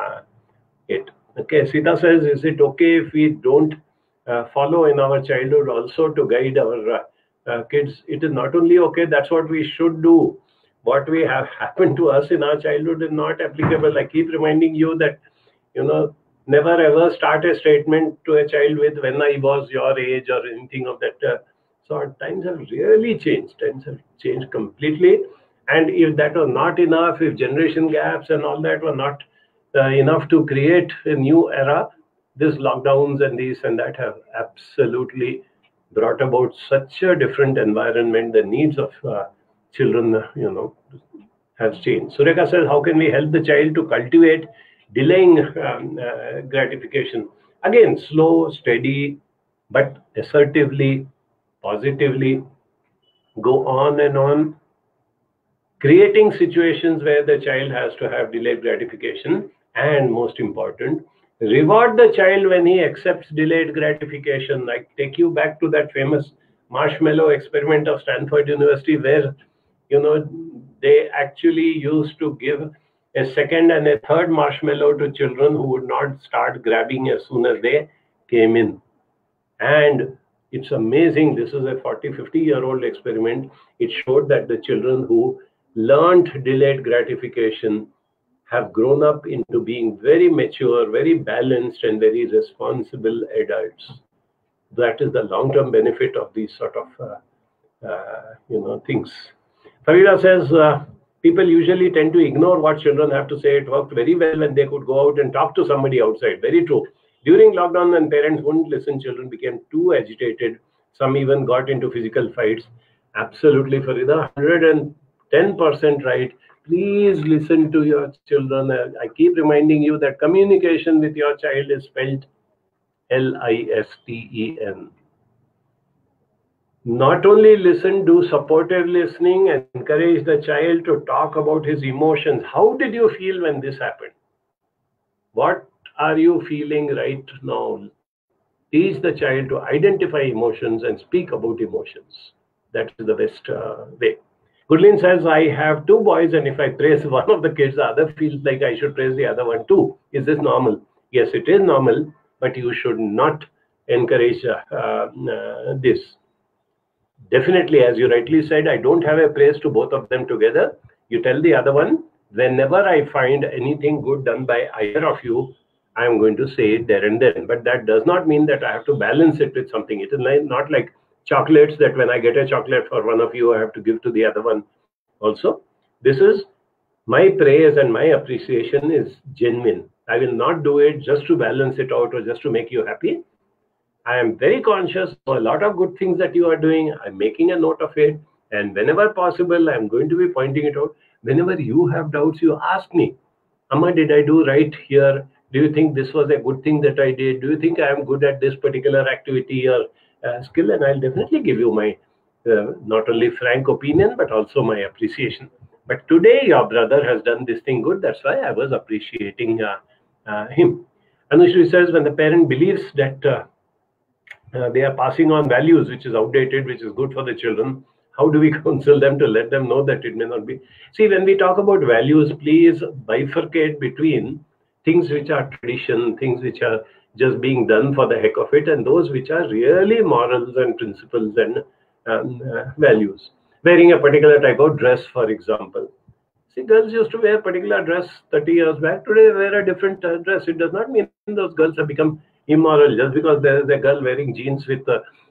it. Okay, Sita says, is it okay if we don't follow in our childhood also to guide our kids? It is not only okay, that's what we should do. What we have happened to us in our childhood is not applicable. I keep reminding you that, never ever start a statement to a child with when I was your age or anything of that sort. Times have really changed. Times have changed completely. And if that was not enough, if generation gaps and all that were not enough to create a new era, these lockdowns and this and that have absolutely brought about such a different environment. The needs of children, has changed. Sureka says, how can we help the child to cultivate delaying gratification? Again, slow, steady, but assertively, positively, go on, creating situations where the child has to have delayed gratification, and most important, reward the child when he accepts delayed gratification. Like, take you back to that famous marshmallow experiment of Stanford University, where they actually used to give a second and a third marshmallow to children who would not start grabbing as soon as they came in. And it's amazing. This is a 40, 50-year-old experiment. It showed that the children who learned delayed gratification have grown up into being very mature, very balanced, and very responsible adults. That is the long-term benefit of these sort of things. Farida says people usually tend to ignore what children have to say. It worked very well when they could go out and talk to somebody outside. Very true. During lockdown, when parents wouldn't listen, children became too agitated. Some even got into physical fights. Absolutely, Farida, 110% right. Please listen to your children. I keep reminding you that communication with your child is spelled LISTEN. Not only listen, do supportive listening, and encourage the child to talk about his emotions. How did you feel when this happened? What are you feeling right now? Teach the child to identify emotions and speak about emotions. That is the best way. Goodlin says, I have two boys, and if I praise one of the kids, the other feels like I should praise the other one too. Is this normal? Yes, it is normal, but you should not encourage this. Definitely, as you rightly said, I don't have a praise to both of them together. You tell the other one, whenever I find anything good done by either of you, I am going to say it there and then. But that does not mean that I have to balance it with something. It is not like chocolates, that when I get a chocolate for one of you, I have to give to the other one also. This is my praise, and my appreciation is genuine. I will not do it just to balance it out or just to make you happy. I am very conscious of a lot of good things that you are doing. I'm making a note of it. And whenever possible, I'm going to be pointing it out. Whenever you have doubts, you ask me, Amma, did I do right here? Do you think this was a good thing that I did? Do you think I am good at this particular activity or skill? And I'll definitely give you my not only frank opinion, but also my appreciation. But today, your brother has done this thing good. That's why I was appreciating him. Anushri says, when the parent believes that they are passing on values which is outdated, which is good for the children, how do we counsel them to let them know that it may not be? See, when we talk about values, please bifurcate between things which are tradition, things which are just being done for the heck of it, and those which are really morals and principles and values. Wearing a particular type of dress, for example. See, girls used to wear a particular dress 30 years back. Today, they wear a different dress. It does not mean those girls have become immoral just because there is a girl wearing jeans with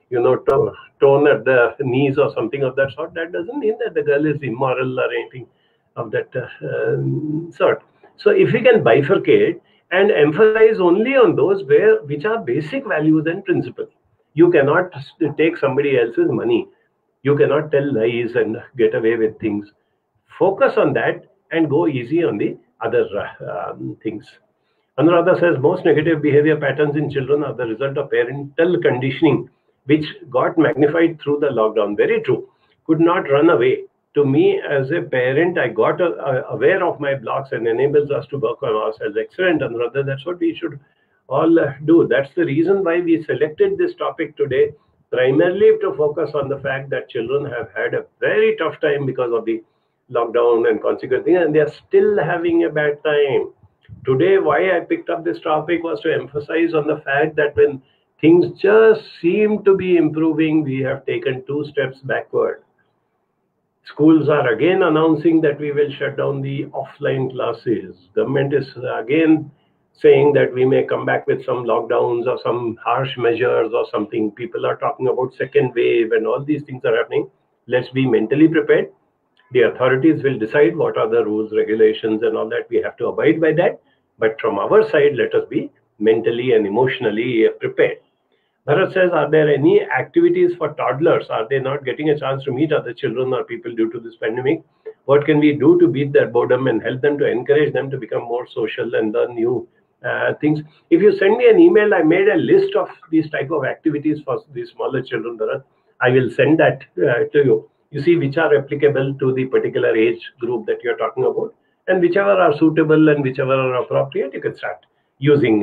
tone at the knees or something of that sort. That doesn't mean that the girl is immoral or anything of that sort. So if we can bifurcate and emphasize only on those which are basic values and principles. You cannot take somebody else's money. You cannot tell lies and get away with things. Focus on that and go easy on the other things. Anuradha says, most negative behavior patterns in children are the result of parental conditioning, which got magnified through the lockdown. Very true. Could not run away. To me, as a parent, I got aware of my blocks and enables us to work on ourselves. Excellent, Anuradha. That's what we should all do. That's the reason why we selected this topic today, primarily to focus on the fact that children have had a very tough time because of the lockdown and consequent things, and they are still having a bad time. Today, why I picked up this topic was to emphasize on the fact that when things just seem to be improving, we have taken 2 steps backward. Schools are again announcing that we will shut down the offline classes. Government is again saying that we may come back with some lockdowns or some harsh measures or something. People are talking about second wave and all these things are happening. Let's be mentally prepared. The authorities will decide what are the rules, regulations, and all that. We have to abide by that. But from our side, let us be mentally and emotionally prepared. Bharat says, are there any activities for toddlers? Are they not getting a chance to meet other children or people due to this pandemic? What can we do to beat their boredom and help them to encourage them to become more social and learn new things. If you send me an email, I made a list of these type of activities for these smaller children, Bharat. I will send that to you. You see which are applicable to the particular age group that you're talking about, and whichever are suitable and whichever are appropriate, you can start using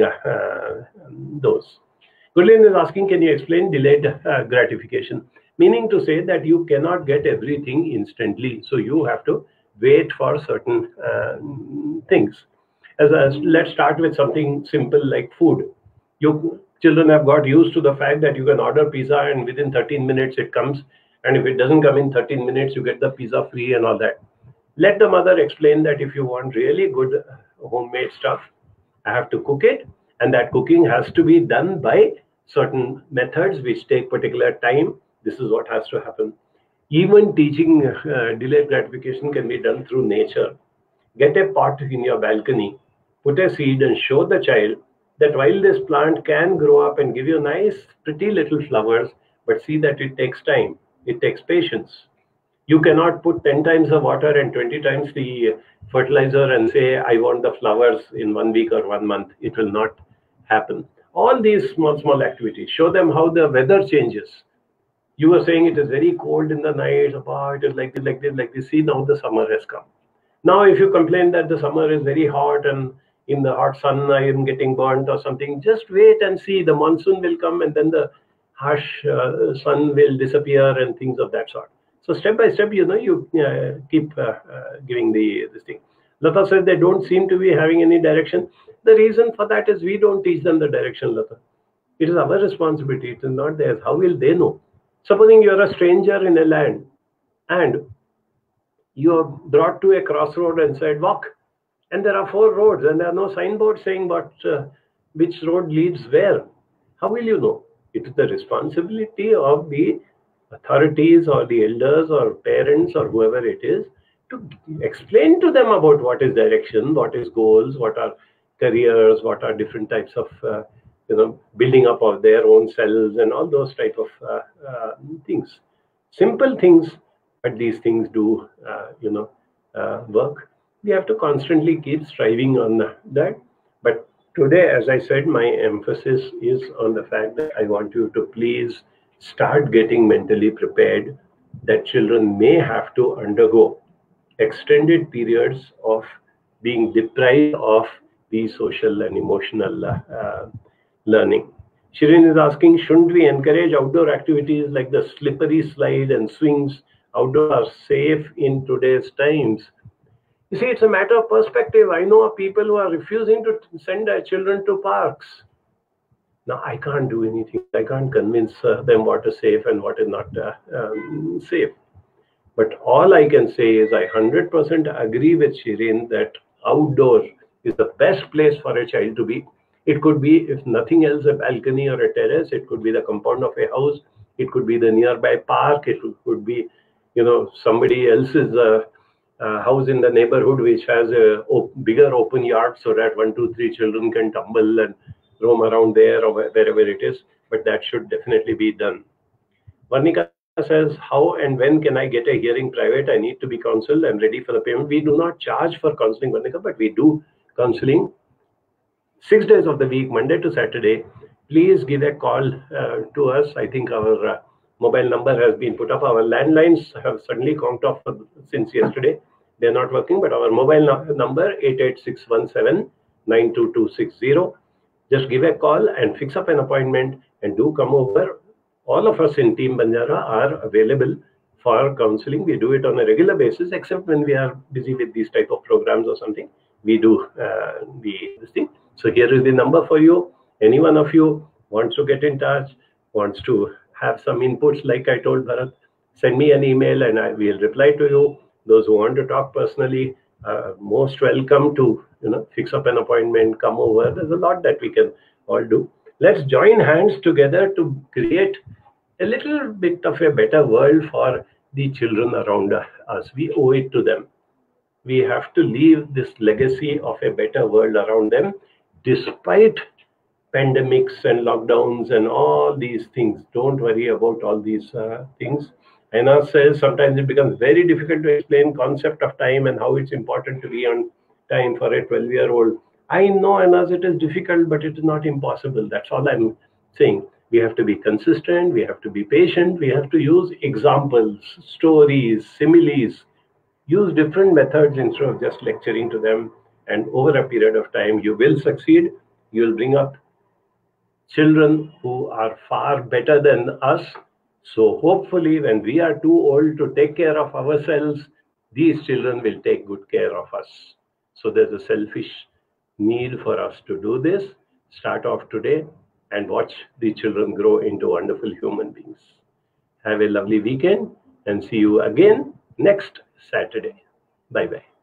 those. Gurleen is asking, can you explain delayed gratification? Meaning to say that you cannot get everything instantly, so you have to wait for certain things. Let's start with something simple like food. You children have got used to the fact that you can order pizza and within 13 minutes it comes, and if it doesn't come in 13 minutes, you get the pizza free and all that. Let the mother explain that if you want really good homemade stuff, I have to cook it, and that cooking has to be done by certain methods which take particular time. This is what has to happen. Even teaching delayed gratification can be done through nature. Get a pot in your balcony, put a seed, and show the child that while this plant can grow up and give you nice, pretty little flowers, but see that it takes time, it takes patience. You cannot put 10 times the water and 20 times the fertilizer and say, I want the flowers in 1 week or 1 month. It will not happen. All these small, small activities, show them how the weather changes. You were saying it is very cold in the night, oh, it is like this, like this, like this. See, now the summer has come. Now, if you complain that the summer is very hot and in the hot sun I am getting burnt or something, just wait and see. The monsoon will come and then the harsh sun will disappear and things of that sort. So step by step, you keep giving this thing. Lata says they don't seem to be having any direction. The reason for that is we don't teach them the direction, Lata. It is our responsibility. It is not theirs. How will they know? Supposing you are a stranger in a land and you are brought to a crossroad and said, walk. And there are 4 roads and there are no signboards saying which road leads where. How will you know? It is the responsibility of the authorities or the elders or parents or whoever it is to explain to them about what is direction, what is goals, what are careers, what are different types of building up of their own selves and all those type of things. Simple things, but these things do work. We have to constantly keep striving on that. But today, as I said, my emphasis is on the fact that I want you to please start getting mentally prepared that children may have to undergo extended periods of being deprived of the social and emotional learning. Shirin is asking, shouldn't we encourage outdoor activities like the slippery slide and swings? Outdoor are safe in today's times. You see, it's a matter of perspective. I know of people who are refusing to send their children to parks. Now, I can't do anything. I can't convince them what is safe and what is not safe. But all I can say is I 100% agree with Shirin that outdoor is the best place for a child to be. It could be, if nothing else, a balcony or a terrace. It could be the compound of a house. It could be the nearby park. It could be, somebody else's house in the neighborhood which has a bigger open yard so that 1, 2, 3 children can tumble and roam around there or wherever it is. But that should definitely be done. Varnika says, how and when can I get a hearing private? I need to be counseled. I'm ready for the payment. We do not charge for counseling, Varnika, but we do counseling 6 days of the week, Monday to Saturday. Please give a call to us. I think our mobile number has been put up. Our landlines have suddenly conked off since yesterday. They're not working, but our mobile number 88617922260. Just give a call and fix up an appointment and do come over. All of us in Team Banjara are available for counseling. We do it on a regular basis, except when we are busy with these type of programs or something. We do this thing. So here is the number for you. Any one of you wants to get in touch, wants to have some inputs, like I told Bharat, send me an email and I will reply to you. Those who want to talk personally, most welcome to fix up an appointment, come over. There's a lot that we can all do. Let's join hands together to create a little bit of a better world for the children around us. We owe it to them. We have to leave this legacy of a better world around them, despite pandemics and lockdowns and all these things. Don't worry about all these things. Aina says sometimes it becomes very difficult to explain concept of time and how it's important to be on time for a 12-year-old. I know, Anas, it is difficult, but it is not impossible. That's all I'm saying. We have to be consistent, we have to be patient, we have to use examples, stories, similes, use different methods instead of just lecturing to them. And over a period of time, you will succeed. You'll bring up children who are far better than us. So hopefully, when we are too old to take care of ourselves, these children will take good care of us. So there's a selfish need for us to do this. Start off today and watch the children grow into wonderful human beings. Have a lovely weekend and see you again next Saturday. Bye bye.